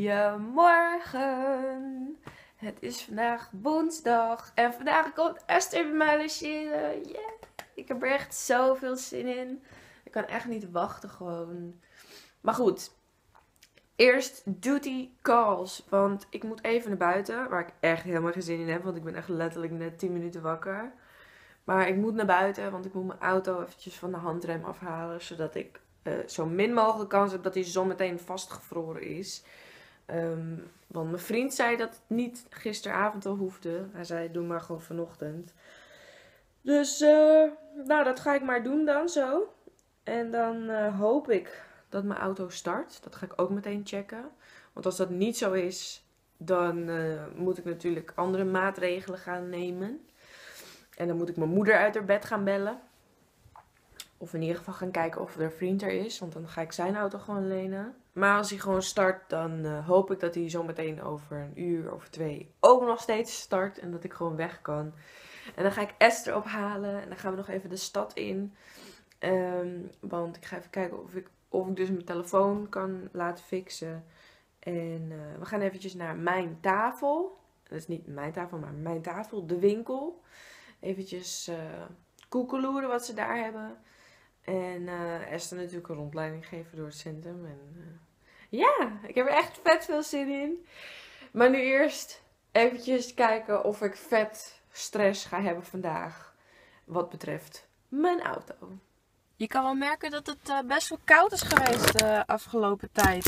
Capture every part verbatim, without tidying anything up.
Goedemorgen. Het is vandaag woensdag en vandaag komt Esther bij mij logeren. Yeah. Ik heb er echt zoveel zin in. Ik kan echt niet wachten gewoon. Maar goed. Eerst duty calls. Want ik moet even naar buiten. Waar ik echt helemaal geen zin in heb. Want ik ben echt letterlijk net tien minuten wakker. Maar ik moet naar buiten. Want ik moet mijn auto eventjes van de handrem afhalen. Zodat ik uh, zo min mogelijk kans heb dat hij zometeen vastgevroren is. Um, want mijn vriend zei dat het niet gisteravond al hoefde. Hij zei doe maar gewoon vanochtend. Dus uh, nou dat ga ik maar doen dan zo. En dan uh, hoop ik dat mijn auto start. Dat ga ik ook meteen checken. Want als dat niet zo is, dan uh, moet ik natuurlijk andere maatregelen gaan nemen. En dan moet ik mijn moeder uit haar bed gaan bellen. Of in ieder geval gaan kijken of er vriend er is. Want dan ga ik zijn auto gewoon lenen. Maar als hij gewoon start, dan uh, hoop ik dat hij zometeen over een uur of twee ook nog steeds start. En dat ik gewoon weg kan. En dan ga ik Esther ophalen. En dan gaan we nog even de stad in. Um, want ik ga even kijken of ik, of ik dus mijn telefoon kan laten fixen. En uh, we gaan eventjes naar mijn tafel. Dat is niet mijn tafel, maar mijn tafel. De winkel. Eventjes uh, koekeloeren wat ze daar hebben. En uh, Esther natuurlijk een rondleiding geven door het centrum. En uh, ja, ik heb er echt vet veel zin in. Maar nu eerst eventjes kijken of ik vet stress ga hebben vandaag. Wat betreft mijn auto. Je kan wel merken dat het uh, best wel koud is geweest de uh, afgelopen tijd.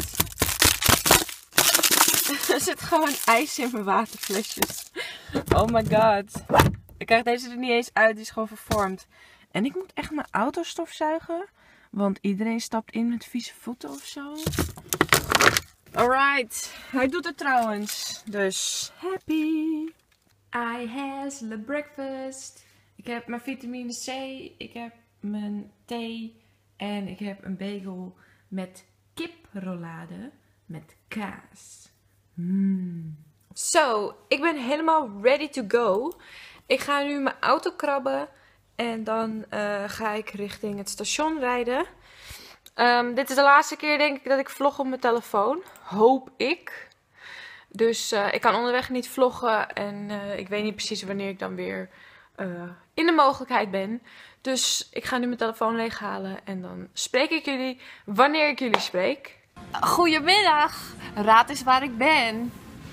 Er zit gewoon ijs in mijn waterflesjes. Oh my god. Ik krijg deze er niet eens uit, die is gewoon vervormd. En ik moet echt mijn auto stofzuigen. Want iedereen stapt in met vieze voeten of zo. Alright. Hij doet het trouwens. Dus happy. I has the breakfast. Ik heb mijn vitamine C. Ik heb mijn thee. En ik heb een bagel met kiprollade. Met kaas. Mm. Zo, ik ben helemaal ready to go. Ik ga nu mijn auto krabben. En dan uh, ga ik richting het station rijden. Um, dit is de laatste keer denk ik dat ik vlog op mijn telefoon. Hoop ik. Dus uh, ik kan onderweg niet vloggen. En uh, ik weet niet precies wanneer ik dan weer uh, in de mogelijkheid ben. Dus ik ga nu mijn telefoon leeghalen. En dan spreek ik jullie wanneer ik jullie spreek. Goedemiddag. Raad eens waar ik ben.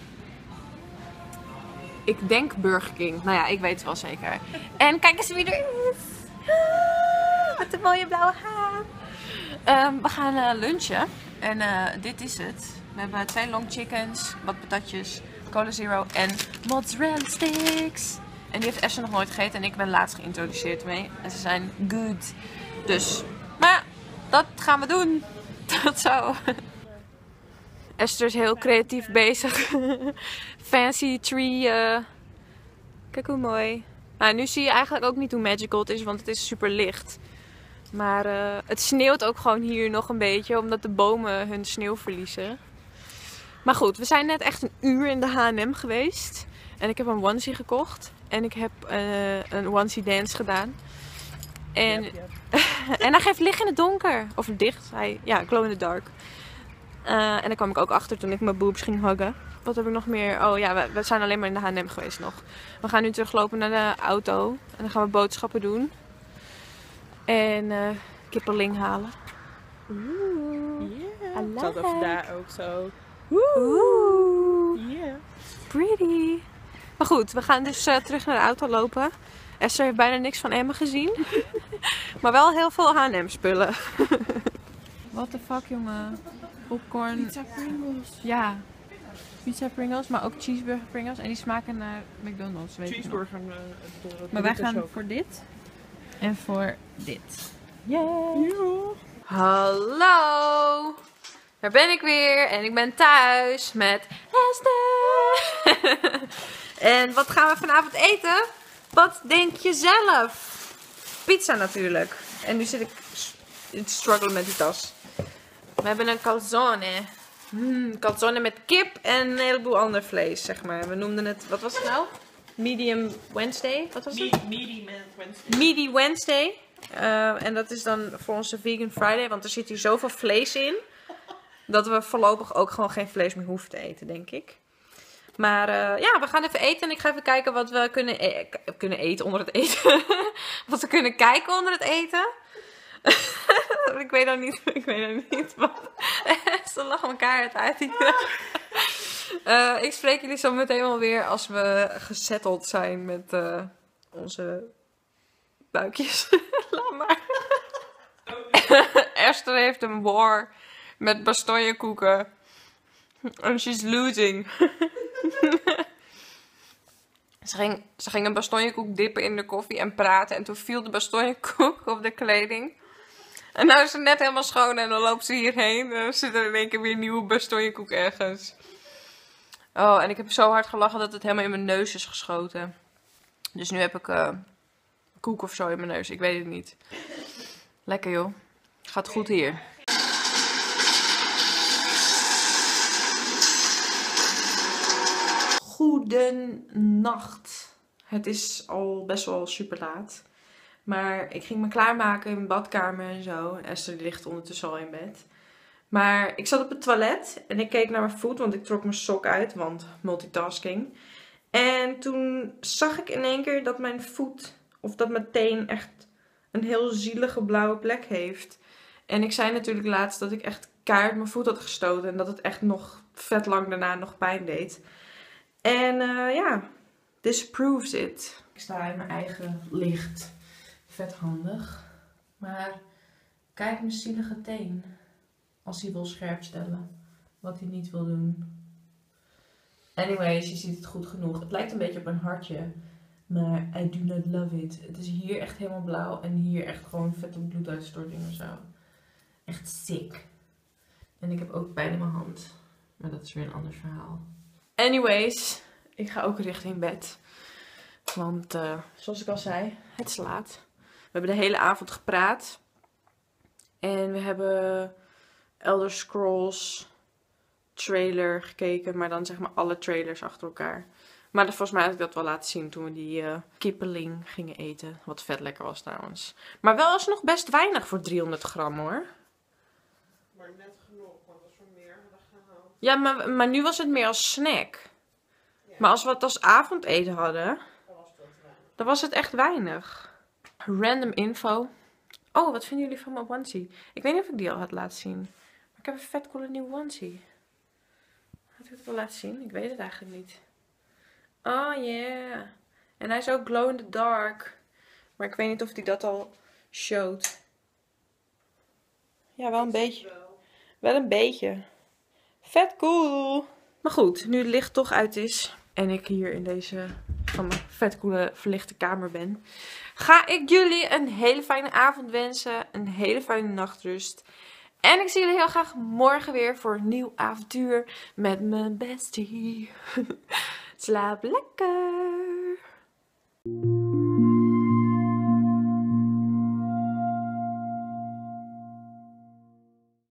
Ik denk Burger King. Nou ja, ik weet het wel zeker. En kijk eens wie er is. Ah, wat een mooie blauwe haar. Um, we gaan uh, lunchen. En uh, dit is het. We hebben twee long chickens, wat patatjes, cola zero en mozzarella sticks. En die heeft Esther nog nooit gegeten. En ik ben laatst geïntroduceerd mee. En ze zijn good. Dus, maar dat gaan we doen. Tot zo. Esther is heel creatief bezig. Fancy tree. Uh... Kijk hoe mooi. Nou, nu zie je eigenlijk ook niet hoe magical het is, want het is super licht. Maar uh, het sneeuwt ook gewoon hier nog een beetje, omdat de bomen hun sneeuw verliezen. Maar goed, we zijn net echt een uur in de H en M geweest. En ik heb een onesie gekocht. En ik heb uh, een onesie dance gedaan. En, yep, yep. En hij geeft licht in het donker. Of dicht. Hij, ja, glow in the dark. Uh, en daar kwam ik ook achter toen ik mijn boobs ging huggen. Wat heb ik nog meer? Oh ja, we, we zijn alleen maar in de H en M geweest nog. We gaan nu teruglopen naar de auto. En dan gaan we boodschappen doen. En uh, kipperling halen. Oeh. Yeah. Ik zal het over daar ook zo. Oeh. Yeah. Pretty. Maar goed, we gaan dus uh, terug naar de auto lopen. Esther heeft bijna niks van Emma gezien. Maar wel heel veel H en M spullen. What the fuck, jongen. Popcorn. Pizza Pringles. Ja. Pizza Pringles, maar ook cheeseburger Pringles. En die smaken naar McDonald's, weet cheeseburger. Uh, uh, maar wij gaan voor dit. En voor dit. Yeah. Yeah. Hallo. Daar ben ik weer. En ik ben thuis met Esther. En wat gaan we vanavond eten? Wat denk je zelf? Pizza natuurlijk. En nu zit ik in het struggle met die tas. We hebben een calzone. Mm, calzone met kip en een heleboel ander vlees, zeg maar. We noemden het, wat was het nou? Medium Wednesday? Wat was het? Meaty Wednesday. Meaty Wednesday. Uh, en dat is dan voor onze Vegan Friday, want er zit hier zoveel vlees in. dat we voorlopig ook gewoon geen vlees meer hoeven te eten, denk ik. Maar uh, ja, we gaan even eten en ik ga even kijken wat we kunnen, e kunnen eten onder het eten. Wat we kunnen kijken onder het eten. ik weet nou niet, ik weet nou niet wat. Ze lachen elkaar het uit. uh, ik spreek jullie zo meteen wel weer als we gesetteld zijn met uh, onze buikjes. Laat maar. Esther heeft een war met bastonjekoeken. En she's losing. Ze ging, ze ging een bastonjekoek dippen in de koffie en praten. En toen viel de bastonjekoek op de kleding. En nou is ze net helemaal schoon en dan loopt ze hierheen. En dan zit er in één keer weer een nieuwe bastonjekoek ergens. Oh, en ik heb zo hard gelachen dat het helemaal in mijn neus is geschoten. Dus nu heb ik uh, koek of zo in mijn neus. Ik weet het niet. Lekker joh. Gaat goed hier. Goedenacht. Het is al best wel super laat. Maar ik ging me klaarmaken in mijn badkamer en zo. Esther ligt ondertussen al in bed. Maar ik zat op het toilet en ik keek naar mijn voet, want ik trok mijn sok uit, want multitasking. En toen zag ik in één keer dat mijn voet, of dat mijn teen echt een heel zielige blauwe plek heeft. En ik zei natuurlijk laatst dat ik echt keihard mijn voet had gestoten en dat het echt nog vet lang daarna nog pijn deed. En uh, ja, this proves it. Ik sta in mijn eigen licht. Vet handig. Maar kijk mijn zielige teen. Als hij wil scherp stellen. Wat hij niet wil doen. Anyways, je ziet het goed genoeg. Het lijkt een beetje op een hartje. Maar I do not love it. Het is hier echt helemaal blauw. En hier echt gewoon vette bloeduitstorting of zo. Echt sick. En ik heb ook pijn in mijn hand. Maar dat is weer een ander verhaal. Anyways, ik ga ook richting bed. Want uh, zoals ik al zei, het is laat. We hebben de hele avond gepraat. En we hebben Elder Scrolls trailer gekeken. Maar dan zeg maar alle trailers achter elkaar. Maar volgens mij had ik dat wel laten zien toen we die uh, kippeling gingen eten. Wat vet lekker was trouwens. Maar wel alsnog best weinig voor driehonderd gram hoor. Maar net genoeg, want als we meer hadden gehaald. Ja, maar, maar nu was het meer als snack. Ja. Maar als we het als avondeten hadden, Dan was het wel te weinig. dan was het echt weinig. Random info. Oh, wat vinden jullie van mijn onesie? Ik weet niet of ik die al had laten zien. Maar ik heb een vet coole nieuwe onesie. Had ik het wel laten zien? Ik weet het eigenlijk niet. Oh yeah. En hij is ook glow in the dark. Maar ik weet niet of hij dat al showt. Ja, wel een beetje. Wel een beetje. Vet cool. Maar goed, nu het licht toch uit is. En ik hier in deze van mijn vet coole verlichte kamer ben. Ga ik jullie een hele fijne avond wensen. Een hele fijne nachtrust. En ik zie jullie heel graag morgen weer voor een nieuw avontuur met mijn bestie. Slaap lekker.